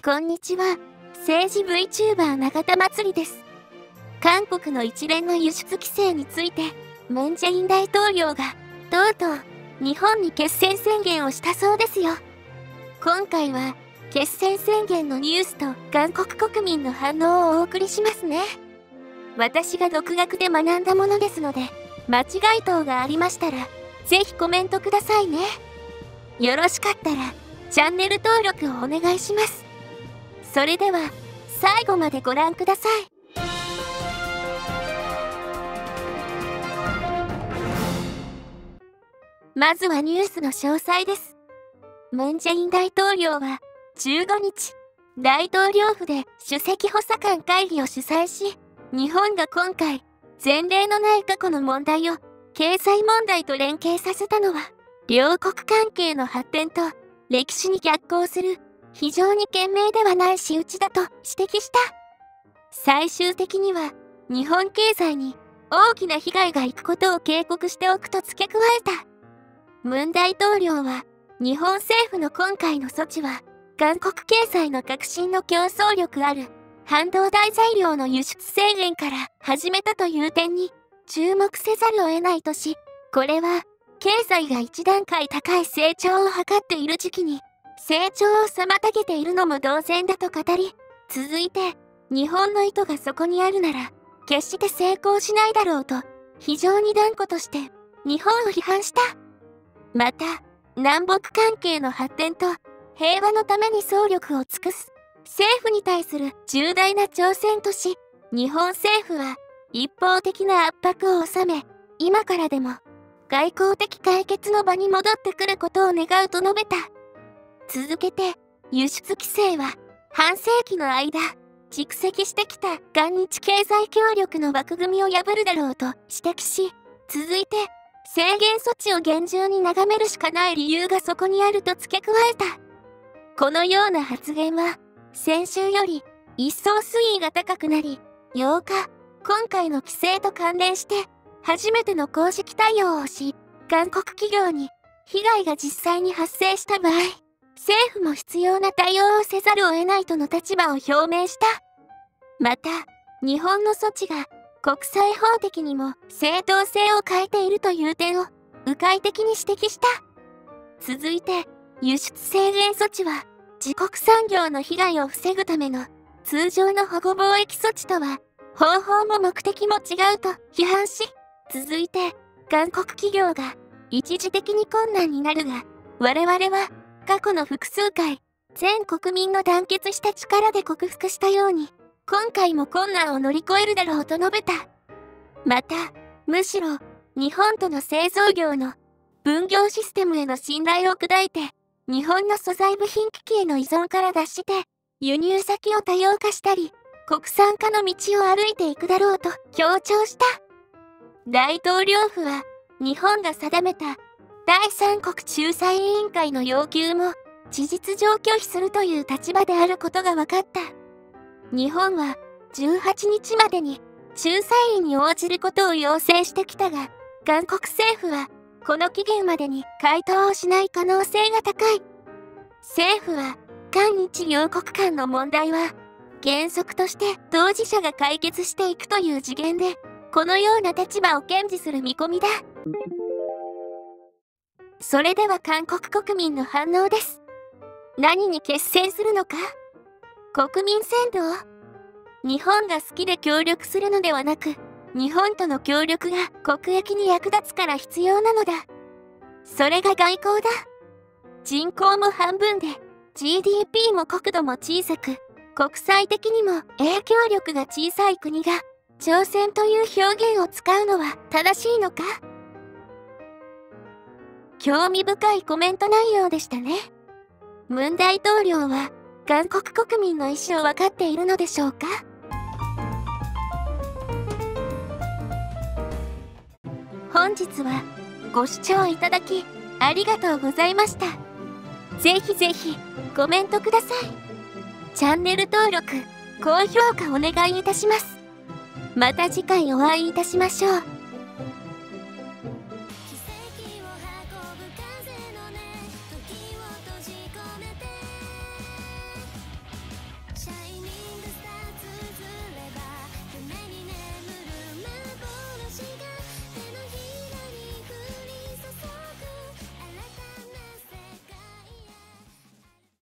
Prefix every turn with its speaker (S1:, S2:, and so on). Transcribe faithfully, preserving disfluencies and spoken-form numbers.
S1: こんにちは。政治 VTuber 永田まつりです。韓国の一連の輸出規制について、ムン・ジェイン大統領が、とうとう、日本に決戦宣言をしたそうですよ。今回は、決戦宣言のニュースと韓国国民の反応をお送りしますね。私が独学で学んだものですので、間違い等がありましたら、ぜひコメントくださいね。よろしかったら、チャンネル登録をお願いします。それでは、最後までご覧ください。まずはニュースの詳細です。ムン・ジェイン大統領は、じゅうごにち、大統領府で首席補佐官会議を主催し、日本が今回、前例のない過去の問題を、経済問題と連携させたのは、両国関係の発展と歴史に逆行する、非常に賢明ではない仕打ちだと指摘した。最終的には、日本経済に大きな被害がいくことを警告しておくと付け加えた。ムン大統領は、日本政府の今回の措置は、韓国経済の革新の競争力ある半導体材料の輸出制限から始めたという点に注目せざるを得ないとし、これは経済が一段階高い成長を図っている時期に成長を妨げているのも同然だと語り、続いて日本の意図がそこにあるなら決して成功しないだろうと非常に断固として日本を批判した。また、南北関係の発展と平和のために総力を尽くす政府に対する重大な挑戦とし、日本政府は一方的な圧迫を収め、今からでも外交的解決の場に戻ってくることを願うと述べた。続けて、輸出規制は半世紀の間、蓄積してきた韓日経済協力の枠組みを破るだろうと指摘し、続いて、制限措置を厳重に眺めるしかない理由がそこにあると付け加えた。このような発言は、先週より一層水位が高くなり、ようか、今回の規制と関連して、初めての公式対応をし、韓国企業に被害が実際に発生した場合、政府も必要な対応をせざるを得ないとの立場を表明した。また、日本の措置が国際法的にも正当性を欠いているという点を迂回的に指摘した。続いて、輸出制限措置は自国産業の被害を防ぐための通常の保護貿易措置とは方法も目的も違うと批判し、続いて、韓国企業が一時的に困難になるが、我々は過去の複数回、全国民の団結した力で克服したように、今回も困難を乗り越えるだろうと述べた。また、むしろ、日本との製造業の分業システムへの信頼を砕いて、日本の素材部品機器への依存から脱して、輸入先を多様化したり、国産化の道を歩いていくだろうと強調した。大統領府は、日本が定めた第三国仲裁委員会の要求も事実上拒否するという立場であることが分かった。日本はじゅうはちにちまでに仲裁員に応じることを要請してきたが、韓国政府はこの期限までに回答をしない可能性が高い。政府は韓日両国間の問題は原則として当事者が解決していくという次元で、このような立場を堅持する見込みだ。それでは韓国国民の反応です。何に決戦するのか？国民扇動？日本が好きで協力するのではなく、日本との協力が国益に役立つから必要なのだ。それが外交だ。人口も半分で、ジーディーピー も国土も小さく、国際的にも影響力が小さい国が、挑戦という表現を使うのは正しいのか？興味深いコメント内容でしたね。ムン大統領は韓国国民の意思を分かっているのでしょうか？本日はご視聴いただきありがとうございました。ぜひぜひコメントください。チャンネル登録、高評価お願いいたします。また次回お会いいたしましょう。